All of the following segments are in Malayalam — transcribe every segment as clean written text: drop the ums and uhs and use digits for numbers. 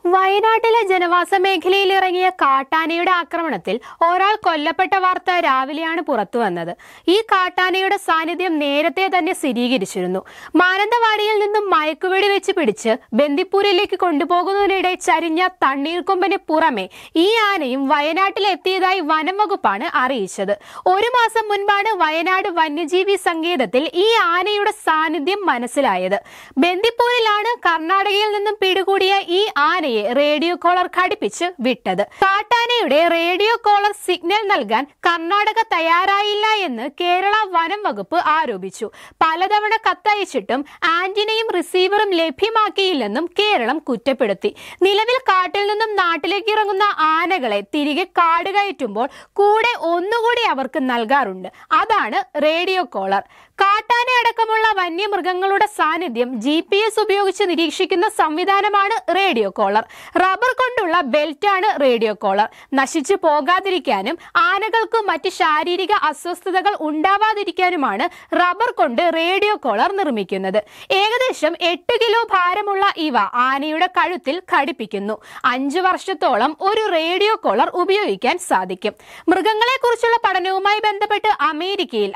വയനാട്ടിലെ ജനവാസ മേഖലയിൽ ഇറങ്ങിയ കാട്ടാനയുടെ ആക്രമണത്തിൽ ഒരാൾ കൊല്ലപ്പെട്ട വാർത്ത രാവിലെയാണ് പുറത്തുവന്നത്. ഈ കാട്ടാനയുടെ സാന്നിധ്യം നേരത്തെ തന്നെ സ്ഥിരീകരിച്ചിരുന്നു. മാനന്തവാടിയിൽ നിന്നും മയക്കുവെടി വെച്ച് പിടിച്ച് ബന്ദിപ്പൂരിലേക്ക് കൊണ്ടുപോകുന്നതിനിടെ ചരിഞ്ഞ തണ്ണീർക്കൊമ്പന് പുറമെ ഈ ആനയും വയനാട്ടിലെത്തിയതായി വനം വകുപ്പാണ് അറിയിച്ചത്. ഒരു മാസം മുൻപാണ് വയനാട് വന്യജീവി സങ്കേതത്തിൽ ഈ ആനയുടെ സാന്നിധ്യം മനസ്സിലായത്. ബന്ദിപ്പൂരിലാണ് കർണാടകയിൽ നിന്നും പിടികൂടിയ ഈ ആനയെ റേഡിയോ കോളർ ഘടിപ്പിച്ച് വിട്ടത്. കാട്ടാനയുടെ റേഡിയോ കോളർ സിഗ്നൽ നൽകാൻ കർണാടക തയ്യാറായില്ല എന്ന് കേരള വനം വകുപ്പ് ആരോപിച്ചു. പലതവണ കത്തയച്ചിട്ടും ആന്റിനയും റിസീവറും ലഭ്യമാക്കിയില്ലെന്നും കേരളം കുറ്റപ്പെടുത്തി. നിലവിൽ കാട്ടിൽ നിന്നും നാട്ടിലേക്ക് ഇറങ്ങുന്ന ആനകളെ തിരികെ കാട് കയറ്റുമ്പോൾ കൂടെ ഒന്നുകൂടി അവർക്ക് നൽകാറുണ്ട്. അതാണ് റേഡിയോ കോളർ. കാട്ടാന അടക്കമുള്ള വന്യമൃഗങ്ങളുടെ സാന്നിധ്യം GPS ഉപയോഗിച്ച് നിരീക്ഷിക്കുന്ന സംവിധാനമാണ് റേഡിയോ കോളർ. റബ്ബർ കൊണ്ടുള്ള ബെൽറ്റാണ് റേഡിയോ കോളർ. നശിച്ചു പോകാതിരിക്കാനും ആനകൾക്ക് മറ്റ് ശാരീരിക അസ്വസ്ഥതകൾ ഉണ്ടാവാതിരിക്കാനുമാണ് റബ്ബർ കൊണ്ട് റേഡിയോ കോളർ നിർമ്മിക്കുന്നത്. ഏകദേശം 8 കിലോ ഭാരമുള്ള ഇവ ആനയുടെ കഴുത്തിൽ ഘടിപ്പിക്കുന്നു. 5 വർഷത്തോളം ഒരു റേഡിയോ കോളർ ഉപയോഗിക്കാൻ സാധിക്കും. മൃഗങ്ങളെ കുറിച്ചുള്ള പഠനവുമായി ബന്ധപ്പെട്ട് അമേരിക്കയിൽ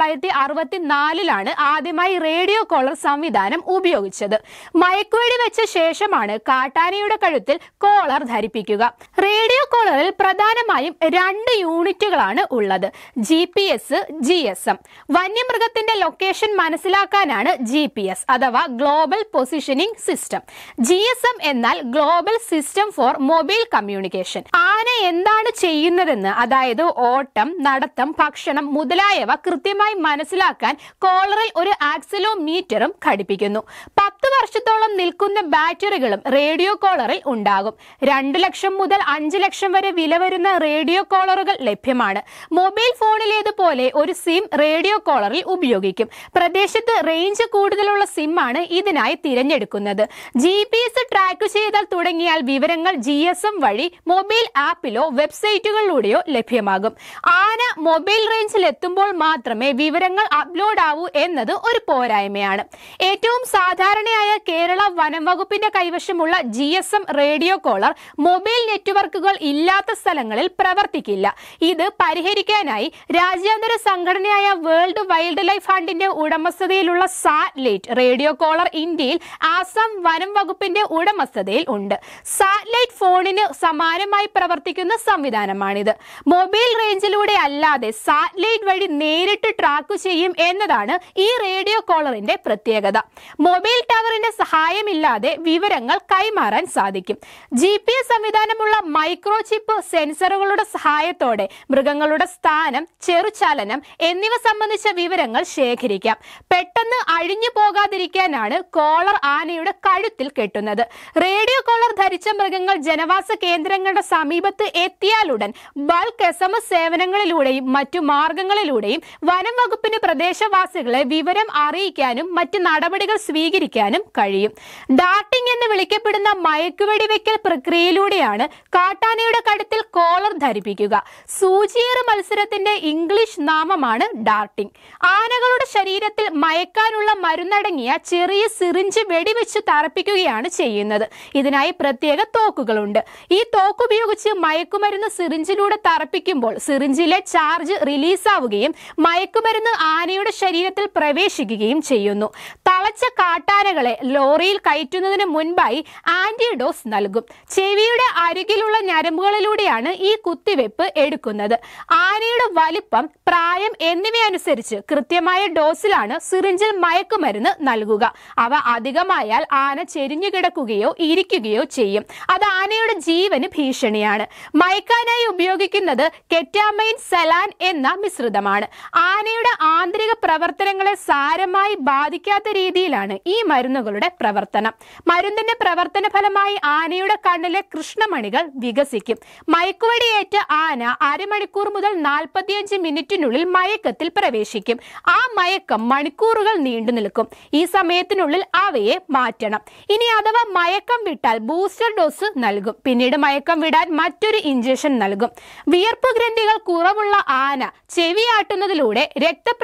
1964 ആദ്യമായി റേഡിയോ കോളർ സംവിധാനം ഉപയോഗിച്ചത്. മയക്കുവെടി വെച്ച ശേഷമാണ് കാട്ടാനയുടെ കഴുത്തിൽ കോളർ ധരിപ്പിക്കുക. റേഡിയോ കോളറിൽ പ്രധാനമായും 2 യൂണിറ്റുകളാണ് ഉള്ളത്: GPS, GSM. വന്യമൃഗത്തിന്റെ ലൊക്കേഷൻ മനസ്സിലാക്കാനാണ് GPS അഥവാ ഗ്ലോബൽ പൊസിഷനിംഗ് സിസ്റ്റം. GSM എന്നാൽ global system for mobile communication. ആന എന്താണ് ചെയ്യുന്നതെന്ന്, അതായത് ഓട്ടം, നടത്തം, ഭക്ഷണം മുതലായവ കൃത്യമായി മനസ്സിലാക്കാൻ കോളറിൽ ഒരു ആക്സിലോമീറ്ററും ഘടിപ്പിക്കുന്നു. 10 വർഷത്തോളം നിൽക്കുന്ന ബാറ്ററികളും റേഡിയോ കോളറിൽ ഉണ്ടാകും. 2 ലക്ഷം മുതൽ 5 ലക്ഷം വരെ വില വരുന്ന റേഡിയോ കോളറുകൾ ലഭ്യമാണ്. മൊബൈൽ ഫോണിലേതുപോലെ ഒരു സിം റേഡിയോ കോളറിൽ ഉപയോഗിക്കും. പ്രദേശത്ത് റേഞ്ച് കൂടുതലുള്ള സിം ആണ് ഇതിനായി തിരഞ്ഞെടുക്കുന്നത്. GPS ട്രാക്ക് ചെയ്താൽ തുടങ്ങിയാൽ വിവരങ്ങൾ GSM വഴി മൊബൈൽ ആപ്പിലോ വെബ്സൈറ്റുകളിലൂടെയോ ലഭ്യമാകും. ആന മൊബൈൽ റേഞ്ചിൽ എത്തുമ്പോൾ മാത്രമേ വിവരങ്ങൾ അപ്ലോഡ് ആവൂ എന്നത് ഒരു പോരായ്മയാണ്. ഏറ്റവും സാധാരണയായ കേരള വനം വകുപ്പിന്റെ കൈവശമുള്ള GSM റേഡിയോ കോളർ മൊബൈൽ നെറ്റ്വർക്കുകൾ ഇല്ലാത്ത സ്ഥലങ്ങളിൽ പ്രവർത്തിക്കില്ല. ഇത് പരിഹരിക്കാനായി രാജ്യാന്തര സംഘടനയായ വേൾഡ് വൈൽഡ് ലൈഫ് ഫണ്ടിന്റെ ഉടമസ്ഥതയിലുള്ള സാറ്റലൈറ്റ് റേഡിയോ കോളർ ഇന്ത്യയിൽ ആസാം വനം വകുപ്പിന്റെ ഉടമസ്ഥതയിൽ ഉണ്ട്. സാറ്റലൈറ്റ് ഫോണിന് സമാനമായി പ്രവർത്തിക്കുന്ന സംവിധാനമാണിത്. മൊബൈൽ റേഞ്ചിലൂടെ അല്ലാതെ സാറ്റലൈറ്റ് വഴി നേരിട്ട് ട്രാക്ക് ചെയ്യും എന്നതാണ് ഈ റേഡിയോ കോളറിന്റെ പ്രത്യേകത. മൊബൈൽ ടവറിന്റെ സഹായമില്ലാതെ വിവരങ്ങൾ കൈമാറാൻ സാധിക്കും. GPS സംവിധാനമുള്ള മൈക്രോചിപ്പ് സെൻസറുകളുടെ സഹായത്തോടെ മൃഗങ്ങളുടെ സ്ഥാനം, ചെറുചലനം എന്നിവ സംബന്ധിച്ച വിവരങ്ങൾ ശേഖരിക്കാം. പെട്ടെന്ന് അഴിഞ്ഞു പോകാതിരിക്കാനാണ് കോളർ ആനയുടെ കഴുത്തിൽ കെട്ടുന്നത്. റേഡിയോ കോളർ ധരിച്ച മൃഗങ്ങൾ ജനവാസ കേന്ദ്രങ്ങളുടെ സമീപത്ത് എത്തിയാലുടൻ ബൾക്ക് SMS സേവനങ്ങളിലൂടെയും മറ്റു മാർഗങ്ങളിലൂടെയും വനം വകുപ്പിന് പ്രദേശവാസികളെ വിവരം അറിയിക്കാനും മറ്റ് നടപടികൾ സ്വീകരിക്കാനും കഴിയും. ഡാർട്ടിംഗ് എന്ന് വിളിക്കപ്പെടുന്ന മയക്കുവെടി വെക്കൽ പ്രക്രിയയിലൂടെയാണ് കാട്ടാനയുടെ കഴുത്തിൽ കോളർ ധരിപ്പിക്കുക. സൂചിയേറ് മത്സരത്തിന്റെ ഇംഗ്ലീഷ് നാമമാണ് ഡാർട്ടിംഗ്. ആനകളുടെ ശരീരത്തിൽ മയക്കാനുള്ള മരുന്നടങ്ങിയ ചെറിയ സിറിഞ്ച് വെടിവെച്ച് തറപ്പിക്കുകയാണ് ചെയ്യുന്നത്. ഇതിനായി പ്രത്യേക തോക്കുകളുണ്ട്. ഈ തോക്ക് ഉപയോഗിച്ച് മയക്കുമരുന്ന് സിറിഞ്ചിലൂടെ തറപ്പിക്കുമ്പോൾ സിറിഞ്ചിലെ ചാർജ് റിലീസാവുകയും മയക്കുമരുന്ന് ആനയുടെ ശരീരത്തിൽ പ്രവേശിക്കുകയും ചെയ്യുന്നു. തളച്ച കാട്ടാനകളെ ലോറിയിൽ കയറ്റുന്നതിന് മുൻപായി ആന്റിഡോസ് നൽകും. ചെവിയുടെ അരികിലുള്ള ഞരമ്പുകളിലൂടെയാണ് ഈ കുത്തിവെപ്പ് എടുക്കുന്നത്. ആനയുടെ വലിപ്പം, പ്രായം എന്നിവയനുസരിച്ച് കൃത്യമായ ഡോസിലാണ് സിറിഞ്ചിൽ മയക്കുമരുന്ന് നൽകുക. അവ അധികമായാൽ ആന ചെരിഞ്ഞു കിടക്കുകയോ ഇരിക്കുകയോ ചെയ്യും. അത് ആനയുടെ ജീവന് ഭീഷണിയാണ്. മയക്കാനായി ഉപയോഗിക്കുന്നത് കെറ്റാമൈൻ, സെലാൻ എന്ന മിശ്രിതമാണ്. ആനയുടെ ആന്തരിക പ്രവർത്തനങ്ങളെ സാരമായി ബാധിക്കാത്ത രീതിയിലാണ് ഈ മരുന്നുകളുടെ പ്രവർത്തനം. മരുന്നിന്റെ പ്രവർത്തന ഫലമായി ആനയുടെ കണ്ണിലെ കൃഷ്ണമണികൾ വികസിക്കും. മയക്കുവെടിയേറ്റ ആന അരമണിക്കൂർ മുതൽ 45 മിനിറ്റിനുള്ളിൽ മയക്കത്തിൽ പ്രവേശിക്കും. ആ മയക്കം മണിക്കൂറുകൾ നീണ്ടു നിൽക്കും. ഈ സമയത്തിനുള്ളിൽ അവയെ മാറ്റണം. ഇനി അഥവാ മയക്കം വിട്ടാൽ ബൂസ്റ്റർ ഡോസ് നൽകും. പിന്നീട് മയക്കം വിടാൻ മറ്റൊരു ഇഞ്ചക്ഷൻ നൽകും. വിയർപ്പ് ഗ്രന്ഥികൾ കുറവുള്ള ആന ചെവിയാട്ടുന്നതിലൂടെ രക്തപ്രവാഹം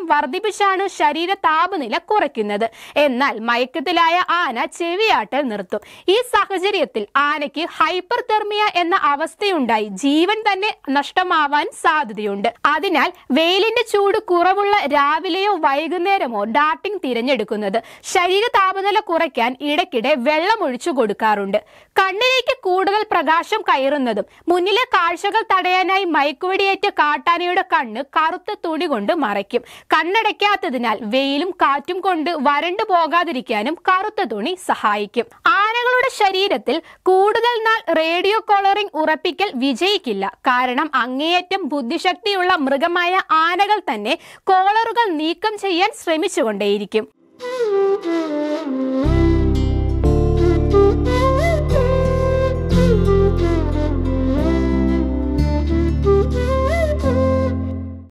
വർദ്ധിപ്പിച്ചാണ് ശരീര താപനില കുറയ്ക്കുന്നത്. എന്നാൽ മയക്കത്തിലായ ആന ചെവിയാട്ടൽ നിർത്തും. ഈ സാഹചര്യത്തിൽ ആനയ്ക്ക് ഹൈപ്പർതെർമിയ എന്ന അവസ്ഥയുണ്ടായി ജീവൻ തന്നെ നഷ്ടമാവാൻ സാധ്യതയുണ്ട്. അതിനാൽ വെയിലിന്റെ ചൂട് കുറവുള്ള രാവിലെയോ വൈകുന്നേരമോ ഡാർട്ടിംഗ് തിരഞ്ഞെടുക്കുന്നത്. ശരീര താപനില കുറയ്ക്കാൻ ഇടയ്ക്കിടെ വെള്ളം ഒഴിച്ചു കൊടുക്കാറുണ്ട്. കണ്ണിലേക്ക് കൂടുതൽ പ്രകാശം കയറുന്നതും മുന്നിലെ കാഴ്ചകൾ തടയാനായി മയക്കുവെടിയേറ്റ കാട്ടാനയുടെ കണ്ണ് കറുത്ത തുണി കൊണ്ട് മറയ്ക്കും. കണ്ണടയ്ക്കാത്തതിനാൽ വെയിലും കാറ്റും കൊണ്ട് വരണ്ടു പോകാതിരിക്കാനും കറുത്ത തുണി സഹായിക്കും. ആനകളുടെ ശരീരത്തിൽ കൂടുതൽ നാൾ റേഡിയോ കോളറിംഗ് ഉറപ്പിക്കൽ വിജയിക്കില്ല. കാരണം അങ്ങേയറ്റം ബുദ്ധിശക്തിയുള്ള മൃഗമായ ആനകൾ തന്നെ കോളറുകൾ നീക്കം ചെയ്യാൻ ശ്രമിച്ചുകൊണ്ടേയിരിക്കും.